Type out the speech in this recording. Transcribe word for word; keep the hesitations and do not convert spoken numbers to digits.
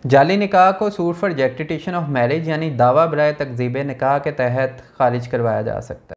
जाली निकाह को suit for rectification of marriage यानी दावा बराए तकज़ीब निकाह के तहत खारिज करवाया जा सकता है।